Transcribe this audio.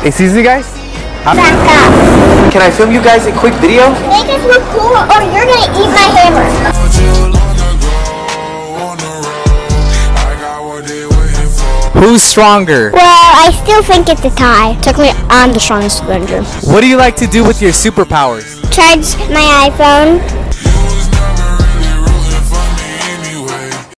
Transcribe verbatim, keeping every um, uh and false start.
Hey, Susie guys? Back up. Can I film you guys a quick video? Make us look cool or you're gonna eat my hammer. Who's stronger? Well, I still think it's a tie. Technically, I'm the strongest Avenger. What do you like to do with your superpowers? Charge my iPhone.